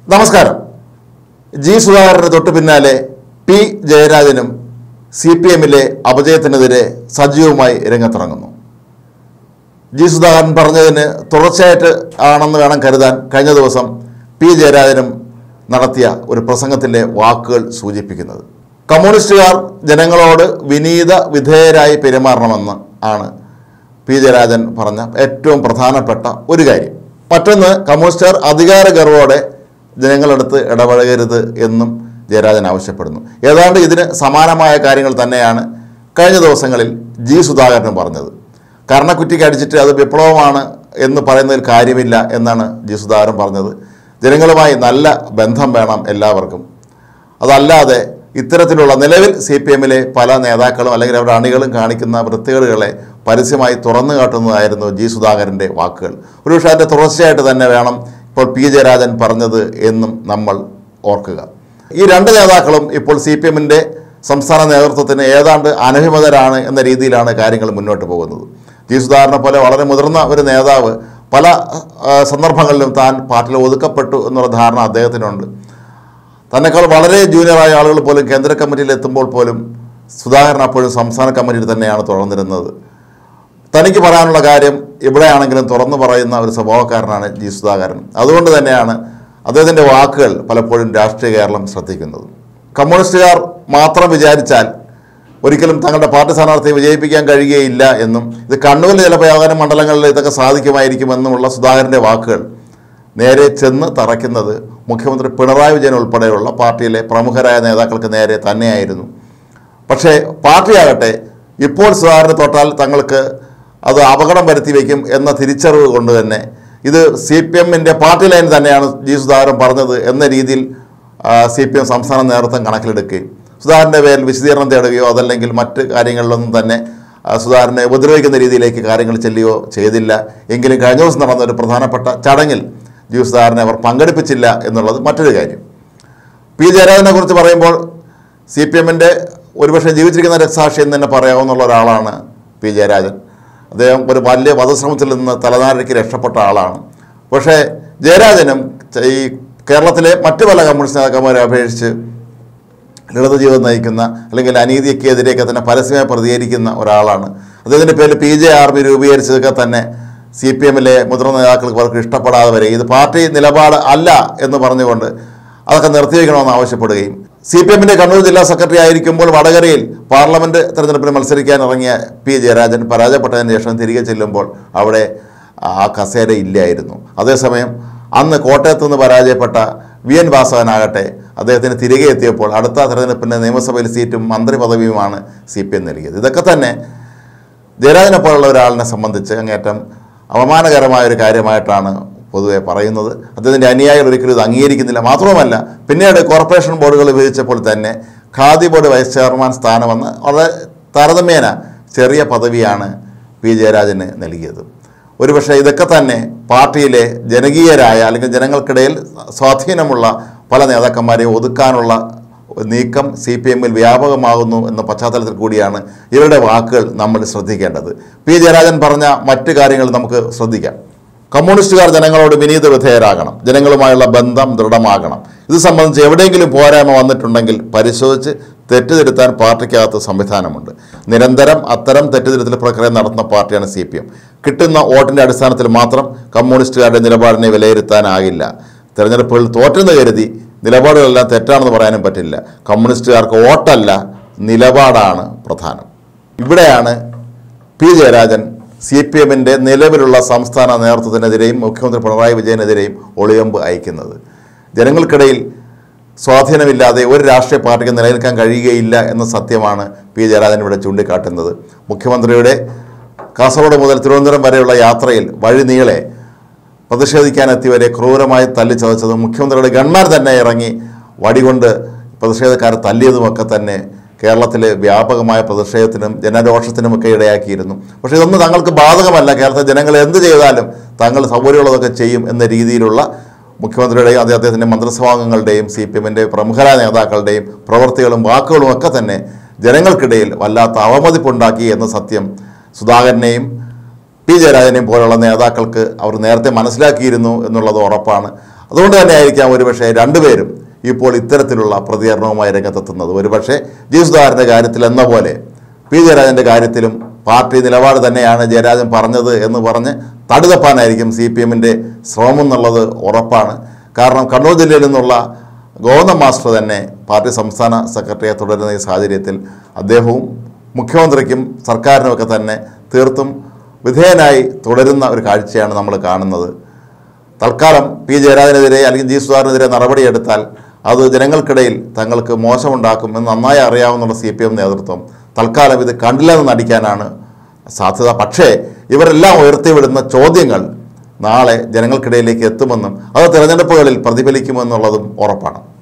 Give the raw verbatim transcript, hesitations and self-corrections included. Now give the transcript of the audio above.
നമസ്കാരം. ജി സുധാകരന് തൊട്ടു പിന്നാലെ പി ജയരാജനും സി പി എമ്മിലെ അപജയത്തിനെതിരെ സജീവമായി രംഗത്തിറങ്ങുന്നു. ജി സുധാകരൻ പറഞ്ഞതിന് തുടർച്ചയായിട്ട് ആണെന്ന് വേണം കരുതാൻ കഴിഞ്ഞ ദിവസം പി ജയരാജനും നടത്തിയ ഒരു പ്രസംഗത്തിൻ്റെ വാക്കുകൾ സൂചിപ്പിക്കുന്നത്. കമ്മ്യൂണിസ്റ്റുകാർ ജനങ്ങളോട് വിനീത വിധേയരായി പെരുമാറണമെന്ന് ആണ് പി ജയരാജൻ പറഞ്ഞ ഏറ്റവും പ്രധാനപ്പെട്ട ഒരു കാര്യം. മറ്റൊന്ന്, കമ്മ്യൂണിസ്റ്റുകാർ അധികാര ഗർവോടെ ജനങ്ങളടുത്ത് ഇടപഴകരുത് എന്നും ജയരാജൻ ആവശ്യപ്പെടുന്നു. ഏതാണ്ട് ഇതിന് സമാനമായ കാര്യങ്ങൾ തന്നെയാണ് കഴിഞ്ഞ ദിവസങ്ങളിൽ ജി സുധാകരനും പറഞ്ഞത്. കർണക്കുറ്റിക്ക് അടിച്ചിട്ട് അത് വിപ്ലവമാണ് എന്ന് പറയുന്നതിൽ കാര്യമില്ല എന്നാണ് ജി സുധാകരൻ പറഞ്ഞത്. ജനങ്ങളുമായി നല്ല ബന്ധം വേണം എല്ലാവർക്കും. അതല്ലാതെ ഇത്തരത്തിലുള്ള നിലവിൽ സി പി എമ്മിലെ പല നേതാക്കളും അല്ലെങ്കിൽ അവരുടെ അണികളും കാണിക്കുന്ന വൃത്തികേടുകളെ പരസ്യമായി തുറന്നു കാട്ടുന്നതായിരുന്നു ജി സുധാകരൻ്റെ വാക്കുകൾ. ഒരുപക്ഷെ അതിൻ്റെ തുടർച്ചയായിട്ട് തന്നെ വേണം ഇപ്പോൾ പി ജയരാജൻ പറഞ്ഞത് എന്നും നമ്മൾ ഓർക്കുക. ഈ രണ്ട് നേതാക്കളും ഇപ്പോൾ സി പി എമ്മിൻ്റെ സംസ്ഥാന നേതൃത്വത്തിന് ഏതാണ്ട് അനഭിമതരാണ് എന്ന രീതിയിലാണ് കാര്യങ്ങൾ മുന്നോട്ട് പോകുന്നത്. ജി സുധാകരനെ പോലെ വളരെ മുതിർന്ന ഒരു നേതാവ് പല സന്ദർഭങ്ങളിലും താൻ പാർട്ടിയിൽ ഒതുക്കപ്പെട്ടു എന്നുള്ള ധാരണ അദ്ദേഹത്തിനുണ്ട്. തന്നെക്കാൾ വളരെ ജൂനിയറായ ആളുകൾ പോലും കേന്ദ്ര കമ്മിറ്റിയിൽ എത്തുമ്പോൾ പോലും സുധാകരൻ അപ്പോഴും സംസ്ഥാന കമ്മിറ്റിയിൽ തന്നെയാണ് തുടർന്നിരുന്നത്. തനിക്ക് പറയാനുള്ള കാര്യം എവിടെയാണെങ്കിലും തുറന്നു പറയുന്ന ഒരു സ്വഭാവക്കാരനാണ് ജി സുധാകരൻ. അതുകൊണ്ട് തന്നെയാണ് അദ്ദേഹത്തിൻ്റെ വാക്കുകൾ പലപ്പോഴും രാഷ്ട്രീയ കേരളം ശ്രദ്ധിക്കുന്നത്. കമ്മ്യൂണിസ്റ്റുകാർ മാത്രം വിചാരിച്ചാൽ ഒരിക്കലും തങ്ങളുടെ പാർട്ടി സ്ഥാനാർത്ഥിയെ വിജയിപ്പിക്കാൻ കഴിയുകയില്ല എന്നും ഇത് കണ്ണൂരിലെ ചില ഏതാനും മണ്ഡലങ്ങളിൽ ഇതൊക്കെ സാധിക്കുമായിരിക്കുമെന്നുമുള്ള സുധാകരൻ്റെ വാക്കുകൾ നേരെ ചെന്ന് തറയ്ക്കുന്നത് മുഖ്യമന്ത്രി പിണറായി വിജയൻ ഉൾപ്പെടെയുള്ള പാർട്ടിയിലെ പ്രമുഖരായ നേതാക്കൾക്ക് നേരെ തന്നെയായിരുന്നു. പക്ഷേ പാർട്ടിയാകട്ടെ ഇപ്പോൾ സുധാകരനെ തൊട്ടാൽ തങ്ങൾക്ക് അത് അപകടം വരുത്തി വയ്ക്കും എന്ന തിരിച്ചറിവ് കൊണ്ട് തന്നെ ഇത് സി പി എമ്മിൻ്റെ പാർട്ടി ലൈൻ തന്നെയാണ് ജി സുധാകരൻ പറഞ്ഞത് എന്ന രീതിയിൽ സി പി എം സംസ്ഥാന നേതൃത്വം കണക്കിലെടുക്കുകയും സുധാകരൻ്റെ പേരിൽ വിശദീകരണം തേടുകയോ അതല്ലെങ്കിൽ മറ്റ് കാര്യങ്ങളിലൊന്നും തന്നെ സുധാകരനെ ഉപദ്രവിക്കുന്ന രീതിയിലേക്ക് കാര്യങ്ങൾ ചെല്ലുകയോ ചെയ്തില്ല. എങ്കിലും കഴിഞ്ഞ ദിവസം നടന്ന ഒരു പ്രധാനപ്പെട്ട ചടങ്ങിൽ ജി സുധാകരനെ അവർ പങ്കെടുപ്പിച്ചില്ല എന്നുള്ളത് മറ്റൊരു കാര്യം. പി ജയരാജനെ കുറിച്ച് പറയുമ്പോൾ സി പി എമ്മിൻ്റെ ഒരുപക്ഷെ ജീവിച്ചിരിക്കുന്ന രക്തസാക്ഷി എന്ന് തന്നെ പറയാവുന്ന ഒരാളാണ് പി ജയരാജൻ. അദ്ദേഹം ഒരു വലിയ വധശ്രമത്തിൽ നിന്ന് തലനാരിഴയ്ക്ക് രക്ഷപ്പെട്ട ആളാണ്. പക്ഷേ ജയരാജനും ഈ കേരളത്തിലെ മറ്റു പല കമ്മ്യൂണിസ്റ്റ് നേതാക്കന്മാരെ അപേക്ഷിച്ച് ലളിത ജീവിതം നയിക്കുന്ന അല്ലെങ്കിൽ അനീതിക്കെതിരെയൊക്കെ തന്നെ പരസ്യമായി പ്രതികരിക്കുന്ന ഒരാളാണ്. അദ്ദേഹത്തിൻ്റെ പേരിൽ പി ജെ ആർമി രൂപീകരിച്ചതൊക്കെ തന്നെ സി പി എമ്മിലെ മുതിർന്ന നേതാക്കൾക്ക് അവർക്ക് ഇഷ്ടപ്പെടാതെ വരെ ഇത് പാർട്ടി നിലപാട് അല്ല എന്ന് പറഞ്ഞുകൊണ്ട് അതൊക്കെ നിർത്തിവെക്കണമെന്ന് ആവശ്യപ്പെടുകയും സി പി എമ്മിൻ്റെ കണ്ണൂർ ജില്ലാ സെക്രട്ടറി ആയിരിക്കുമ്പോൾ വടകരയിൽ പാർലമെൻറ്റ് തെരഞ്ഞെടുപ്പിന് മത്സരിക്കാൻ ഇറങ്ങിയ പി ജയരാജൻ പരാജയപ്പെട്ടതിന് ശേഷം തിരികെ ചെല്ലുമ്പോൾ അവിടെ ആ കസേര ഇല്ലായിരുന്നു. അതേസമയം അന്ന് കോട്ടയത്ത് നിന്ന് പരാജയപ്പെട്ട വി എൻ വാസവനാകട്ടെ അദ്ദേഹത്തിന് തിരികെ എത്തിയപ്പോൾ അടുത്ത തെരഞ്ഞെടുപ്പിൻ്റെ നിയമസഭയിൽ സീറ്റും മന്ത്രി പദവിയുമാണ് സി പി എം നൽകിയത്. ഇതൊക്കെ തന്നെ ജയരാജനെ പോലുള്ള ഒരാളിനെ സംബന്ധിച്ച് അങ്ങേറ്റം അപമാനകരമായൊരു കാര്യമായിട്ടാണ് പൊതുവെ പറയുന്നത്. അദ്ദേഹത്തിൻ്റെ അനുയായികൾ ഒരിക്കലും ഇത് അംഗീകരിക്കുന്നില്ല. മാത്രവുമല്ല, പിന്നീട് കോർപ്പറേഷൻ ബോർഡുകൾ വിഭജിച്ചപ്പോൾ തന്നെ ഖാദി ബോർഡ് വൈസ് ചെയർമാൻ സ്ഥാനമെന്ന് വളരെ താരതമ്യേന ചെറിയ പദവിയാണ് പി ജയരാജന് നൽകിയത്. ഒരുപക്ഷെ ഇതൊക്കെ തന്നെ പാർട്ടിയിലെ ജനകീയരായ അല്ലെങ്കിൽ ജനങ്ങൾക്കിടയിൽ സ്വാധീനമുള്ള പല നേതാക്കന്മാരെയും ഒതുക്കാനുള്ള നീക്കം സി പി എമ്മിൽ വ്യാപകമാകുന്നു എന്ന പശ്ചാത്തലത്തിൽ കൂടിയാണ് ഇവരുടെ വാക്കുകൾ നമ്മൾ ശ്രദ്ധിക്കേണ്ടത്. പി ജയരാജൻ പറഞ്ഞ മറ്റു കാര്യങ്ങൾ നമുക്ക് ശ്രദ്ധിക്കാം. കമ്മ്യൂണിസ്റ്റുകാർ ജനങ്ങളോട് വിനീത വിധേയരാകണം, ജനങ്ങളുമായുള്ള ബന്ധം ദൃഢമാകണം. ഇത് സംബന്ധിച്ച് എവിടെയെങ്കിലും പോരായ്മ വന്നിട്ടുണ്ടെങ്കിൽ പരിശോധിച്ച് തെറ്റുതിരുത്താൻ പാർട്ടിക്കകത്ത് സംവിധാനമുണ്ട്. നിരന്തരം അത്തരം തെറ്റുതിരുത്തൽ പ്രക്രിയ നടത്തുന്ന പാർട്ടിയാണ് സി പി എം. കിട്ടുന്ന വോട്ടിൻ്റെ അടിസ്ഥാനത്തിൽ മാത്രം കമ്മ്യൂണിസ്റ്റുകാരുടെ നിലപാടിനെ വിലയിരുത്താനാകില്ല. തെരഞ്ഞെടുപ്പുകളിൽ തോറ്റെന്ന് കരുതി നിലപാടുകളെല്ലാം തെറ്റാണെന്ന് പറയാനും പറ്റില്ല. കമ്മ്യൂണിസ്റ്റുകാർക്ക് വോട്ടല്ല, നിലപാടാണ് പ്രധാനം. ഇവിടെയാണ് പി ജയരാജൻ സി പി എമ്മിൻ്റെ നിലവിലുള്ള സംസ്ഥാന നേതൃത്വത്തിനെതിരെയും മുഖ്യമന്ത്രി പിണറായി വിജയനെതിരെയും ഒളിയമ്പ് അയക്കുന്നത്. ജനങ്ങൾക്കിടയിൽ സ്വാധീനമില്ലാതെ ഒരു രാഷ്ട്രീയ പാർട്ടിക്ക് നിലനിൽക്കാൻ കഴിയുകയില്ല എന്ന സത്യമാണ് പി ജയരാജൻ ഇവിടെ ചൂണ്ടിക്കാട്ടുന്നത്. മുഖ്യമന്ത്രിയുടെ കാസർഗോഡ് മുതൽ തിരുവനന്തപുരം വരെയുള്ള യാത്രയിൽ വഴി നീളെ പ്രതിഷേധിക്കാനെത്തിയവരെ ക്രൂരമായി തല്ലിച്ചതച്ചതും മുഖ്യമന്ത്രിയുടെ ഗൺമാർ തന്നെ ഇറങ്ങി വടികൊണ്ട് പ്രതിഷേധക്കാരെ തല്ലിയതുമൊക്കെ തന്നെ കേരളത്തിലെ വ്യാപകമായ പ്രതിഷേധത്തിനും ജനരോഷത്തിനുമൊക്കെ ഇടയാക്കിയിരുന്നു. പക്ഷേ ഇതൊന്നും തങ്ങൾക്ക് ബാധകമല്ല. കേരളത്തിലെ ജനങ്ങൾ എന്ത് ചെയ്താലും തങ്ങൾ സൗകര്യമുള്ളതൊക്കെ ചെയ്യും എന്ന രീതിയിലുള്ള മുഖ്യമന്ത്രിയുടെയും അദ്ദേഹത്തിൻ്റെ മന്ത്രിസഭാംഗങ്ങളുടെയും സി പി എമ്മിൻ്റെ പ്രമുഖരായ നേതാക്കളുടെയും പ്രവൃത്തികളും വാക്കുകളും ഒക്കെ തന്നെ ജനങ്ങൾക്കിടയിൽ വല്ലാത്ത അവമതിപ്പുണ്ടാക്കി എന്ന സത്യം സുധാകരനെയും പി ജയരാജനെയും പോലുള്ള നേതാക്കൾക്ക് അവർ നേരത്തെ മനസ്സിലാക്കിയിരുന്നു എന്നുള്ളത് ഉറപ്പാണ്. അതുകൊണ്ട് തന്നെ ആയിരിക്കാം ഒരുപക്ഷെ രണ്ടുപേരും ഇപ്പോൾ ഇത്തരത്തിലുള്ള പ്രതികരണവുമായി രംഗത്തെത്തുന്നത്. ഒരുപക്ഷെ ജി സുധാകരൻ്റെ കാര്യത്തിൽ എന്ന പോലെ പി ജയരാജൻ്റെ കാര്യത്തിലും പാർട്ടി നിലപാട് തന്നെയാണ് ജയരാജൻ പറഞ്ഞത് എന്ന് പറഞ്ഞ് തടുതപ്പാനായിരിക്കും സി പി എമ്മിൻ്റെ ശ്രമം എന്നുള്ളത് ഉറപ്പാണ്. കാരണം കണ്ണൂർ ജില്ലയിൽ നിന്നുള്ള ഗോവിന്ദൻ മാസ്റ്റർ തന്നെ പാർട്ടി സംസ്ഥാന സെക്രട്ടറിയെ തുടരുന്ന ഈ സാഹചര്യത്തിൽ അദ്ദേഹവും മുഖ്യമന്ത്രിക്കും സർക്കാരിനുമൊക്കെ തന്നെ തീർത്തും വിധേയനായി തുടരുന്ന ഒരു കാഴ്ചയാണ് നമ്മൾ കാണുന്നത്. തൽക്കാലം പി ജയരാജനെതിരെ അല്ലെങ്കിൽ ജി സുധാകരനെതിരെ നടപടിയെടുത്താൽ അത് ജനങ്ങൾക്കിടയിൽ തങ്ങൾക്ക് മോശമുണ്ടാക്കുമെന്ന് നന്നായി അറിയാവുന്ന സി പി എം നേതൃത്വം തൽക്കാലം ഇത് കണ്ടില്ലെന്ന് നടിക്കാനാണ് സാധ്യത. പക്ഷേ ഇവരെല്ലാം ഉയർത്തിവിടുന്ന ചോദ്യങ്ങൾ നാളെ ജനങ്ങൾക്കിടയിലേക്ക് എത്തുമെന്നും അത് തിരഞ്ഞെടുപ്പുകളിൽ പ്രതിഫലിക്കുമെന്നുള്ളതും ഉറപ്പാണ്.